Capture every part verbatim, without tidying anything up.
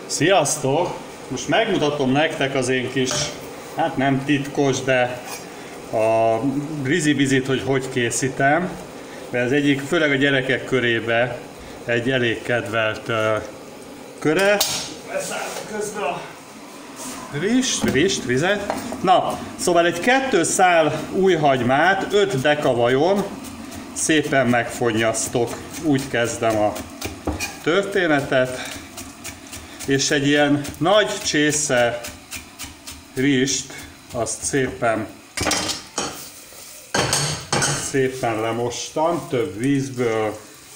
Sziasztok! Most megmutatom nektek az én kis, hát nem titkos, de a rizibizit, hogy hogy készítem. Mert ez egyik, főleg a gyerekek körébe egy elég kedvelt uh, köre. Beszállok közben a rist, rist, vizet. Na, szóval egy kettő szál új hagymát, öt deka vajon szépen megfonnyasztok. Úgy kezdem a történetet. És egy ilyen nagy csésze rist, azt szépen, szépen lemostam, több vízből.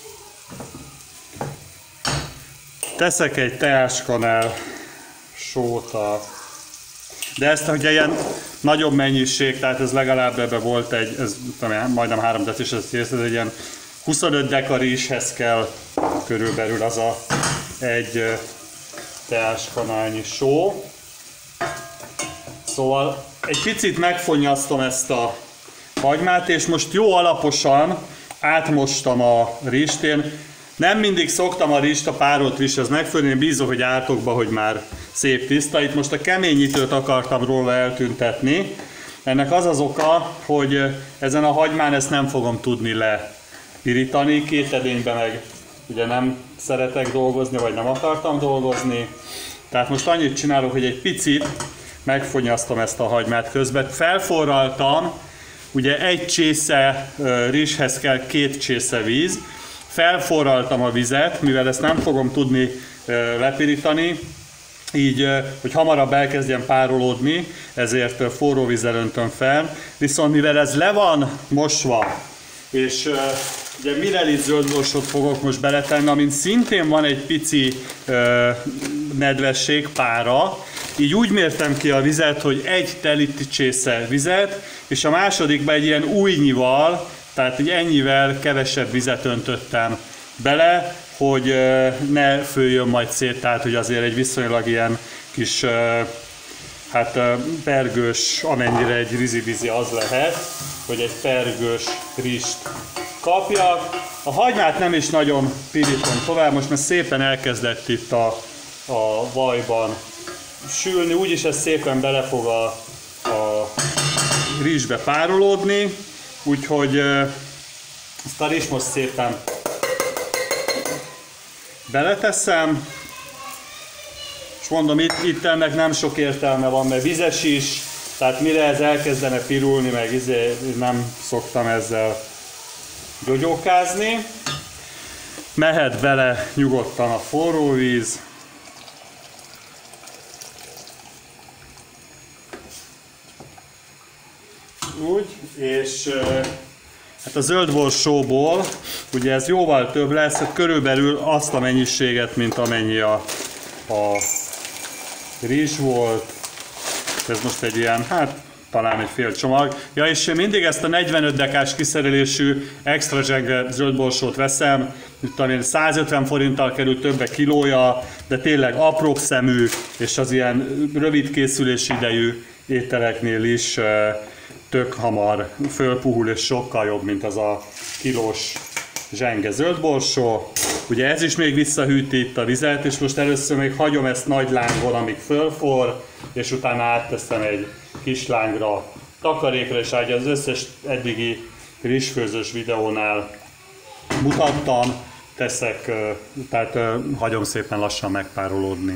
Teszek egy teáskanál sóta, de ezt ugye ilyen nagyobb mennyiség, tehát ez legalább ebbe volt egy, ez tudom, majdnem három decis, ez egy ilyen huszonöt deka rizshez kell körülbelül az a egy teáskanálnyi só. Szóval egy picit megfonnyasztom ezt a hagymát, és most jó alaposan átmostam a rist. Én nem mindig szoktam a rist, a párolt risthez megfőzni, én bízom, hogy átokba, hogy már szép tiszta. Itt most a keményítőt akartam róla eltüntetni. Ennek az az oka, hogy ezen a hagymán ezt nem fogom tudni lepirítani, két edényben meg ugye nem szeretek dolgozni, vagy nem akartam dolgozni. Tehát most annyit csinálok, hogy egy picit megfonnyasztom ezt a hagymát közben. Felforraltam, ugye egy csésze rizshez kell két csésze víz. Felforraltam a vizet, mivel ezt nem fogom tudni lepirítani, így, hogy hamarabb elkezdjen párolódni, ezért forró vízzel öntöm fel. Viszont mivel ez le van mosva, és ugye mirelit zöldborsót fogok most beletenni, amint szintén van egy pici ö, nedvesség, pára, így úgy mértem ki a vizet, hogy egy teli csésze vizet, és a másodikba egy ilyen újnyival, tehát egy ennyivel kevesebb vizet öntöttem bele, hogy ö, ne főjön majd szét, tehát hogy azért egy viszonylag ilyen kis ö, hát pergős, amennyire egy rizibizi az lehet, hogy egy pergős rist kapjak. A hagymát nem is nagyon pirítom tovább, most már szépen elkezdett itt a, a vajban sülni, úgyis ez szépen bele fog a, a rizsbe párolódni, úgyhogy ezt a rizs most szépen beleteszem. És mondom, itt, itt ennek nem sok értelme van, mert vizes is, tehát mire ez elkezdene pirulni, meg izé, nem szoktam ezzel gyogyókázni. Mehet bele nyugodtan a forró víz. Úgy, és hát a zöldborsóból, ugye ez jóval több lesz, hát körülbelül azt a mennyiséget, mint amennyi a, a rizs volt. Ez most egy ilyen, hát talán egy fél csomag. Ja, és én mindig ezt a negyvenöt dekás kiszerelésű extra zsenge zöldborsót veszem. Itt amilyen százötven forinttal kerül többe kilója, de tényleg apróbb szemű, és az ilyen rövid készülési idejű ételeknél is tök hamar fölpuhul, és sokkal jobb, mint az a kilós zsenge zöldborsó. Ugye ez is még visszahűti itt a vizet, és most először még hagyom ezt nagy lángon, amíg fölforr, és utána átteszem egy kis lángra, takarékra, és ahogy az összes eddigi rizsfőzős videónál mutattam, teszek, tehát hagyom szépen lassan megpárolódni.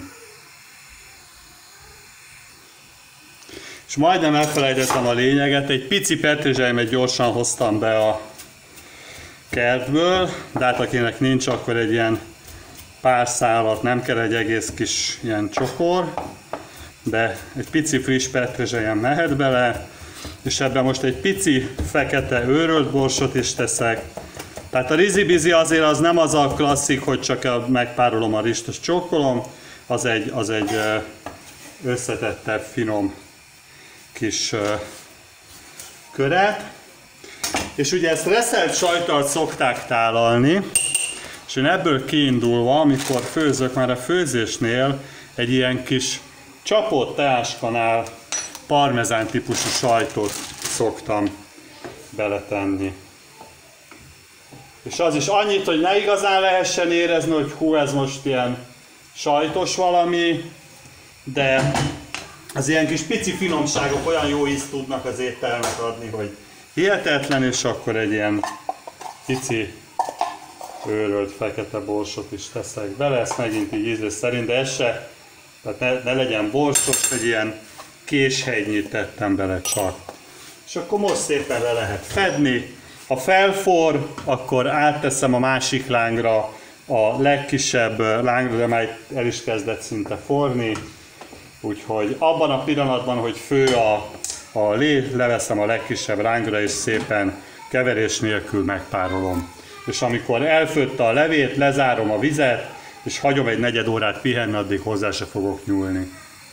És majdnem elfelejtettem a lényeget, egy pici petrezselymet gyorsan hoztam be a kertből, de hát akinek nincs, akkor egy ilyen pár szálat, nem kell egy egész kis ilyen csokor, de egy pici friss petrezselyem mehet bele, és ebben most egy pici fekete őrölt borsot is teszek. Tehát a rizibizi azért az nem az a klasszik, hogy csak megpárolom a rist, és csókolom, az egy, az egy összetettebb, finom kis köret. És ugye ezt reszelt sajttal szokták tálalni, és én ebből kiindulva, amikor főzök, már a főzésnél egy ilyen kis csapott teáskanál parmezán típusú sajtot szoktam beletenni. És az is annyit, hogy ne igazán lehessen érezni, hogy hú, ez most ilyen sajtos valami, de az ilyen kis pici finomságok olyan jó ízt tudnak az ételnek adni, hogy hihetetlen, és akkor egy ilyen pici őrölt fekete borsot is teszek bele, ezt megint így ízlés szerint, de ez se, tehát ne, ne legyen borsos, egy ilyen késhegynyit tettem bele csak. És akkor most szépen le lehet fedni. Ha felforr, akkor átteszem a másik lángra, a legkisebb lángra, de már el is kezdett szinte forni. Úgyhogy abban a pillanatban, hogy fő a, a lé, leveszem a legkisebb lángra, és szépen keverés nélkül megpárolom. És amikor elfőtte a levét, lezárom a vizet, és hagyom egy negyed órát pihenni, addig hozzá se fogok nyúlni.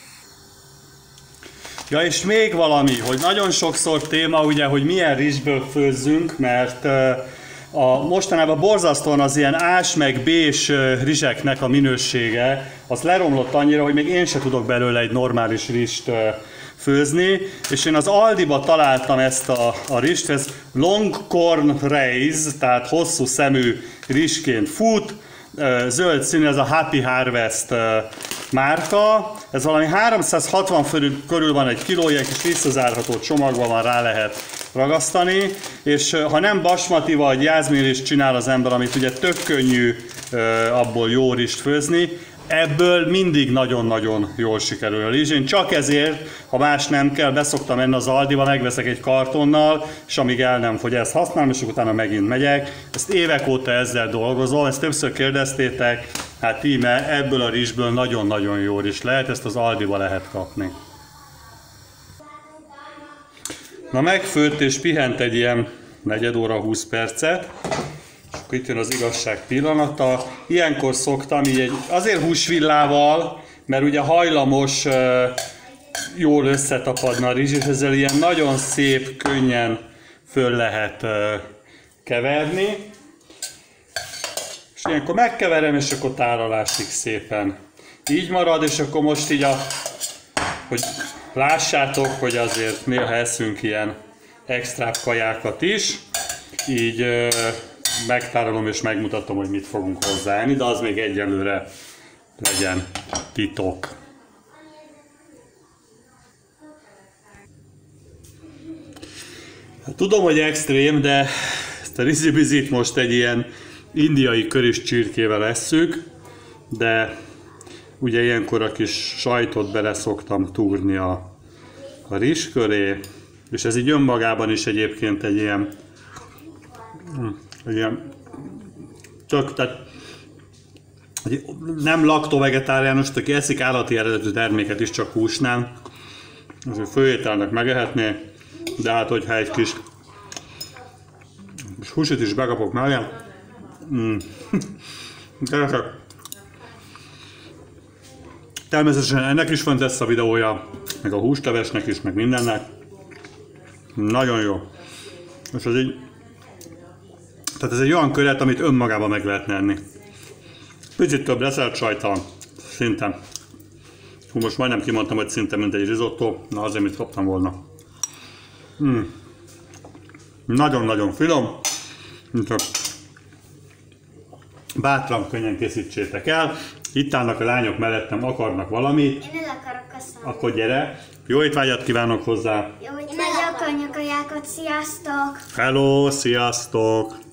Ja, és még valami, hogy nagyon sokszor téma, ugye, hogy milyen rizsből főzzünk, mert a, mostanában borzasztóan az ilyen ás meg bés rizseknek a minősége, az leromlott annyira, hogy még én se tudok belőle egy normális rizst főzni, és én az Aldiba találtam ezt a, a rizst, ez long corn rice, tehát hosszú szemű rizsként fut, zöld színű, ez a Happy Harvest márka, ez valami háromszázhatvan körül, körül van egy kiló, ilyen kis visszazárható csomagban van, rá lehet ragasztani, és ha nem basmati vagy jászmin rizst csinál az ember, amit ugye tök könnyű abból jó rizst főzni, ebből mindig nagyon-nagyon jól sikerül a rizs. Én csak ezért, ha más nem kell, beszoktam menni az Aldiba, megveszek egy kartonnal, és amíg el nem fogy, ezt használom, és utána megint megyek. Ezt évek óta ezzel dolgozom, ezt többször kérdeztétek, hát íme ebből a rizsből nagyon-nagyon jó rizs lehet, ezt az Aldiba lehet kapni. Na, megfőtt és pihent egy ilyen negyed óra, húsz percet. Akkor itt jön az igazság pillanata. Ilyenkor szoktam így egy, azért húsvillával, mert ugye hajlamos jól összetapadna a rizs, és ezzel ilyen nagyon szép, könnyen föl lehet keverni. És ilyenkor megkeverem, és akkor tárolásig szépen így marad, és akkor most így a, hogy lássátok, hogy azért néha eszünk ilyen extra kajákat is, így megtárolom és megmutatom, hogy mit fogunk hozzáenni, de az még egyelőre legyen titok. Tudom, hogy extrém, de ezt a rizibizit most egy ilyen indiai köris csirkével esszük, de ugye ilyenkor a kis sajtot bele szoktam túrni a, a rizs köré, és ez így önmagában is egyébként egy ilyen egy ilyen tök, tehát nem laktovegetáriánus, aki eszik állati eredetű terméket is csak húsnál, azért főételnek megehetné, de hát hogyha egy kis, kis húsit is bekapok mellé, mm. Természetesen ennek is van lesz a videója, meg a húslevesnek is, meg mindennek. Nagyon jó. És ez így, tehát ez egy olyan köret, amit önmagában meg lehet enni. Picit több reszelt sajttal, szinte. Hú, most majdnem kimondtam, hogy szinte mint egy risotto, na azért mit kaptam volna. Mm. Nagyon-nagyon finom. Bátran, könnyen készítsétek el. Itt állnak a lányok mellettem, akarnak valamit. Én el akarok köszönni. Akkor gyere. Jó étvágyat kívánok hozzá. Jó, hogy én el akarok kajákat, sziasztok! Hello, sziasztok!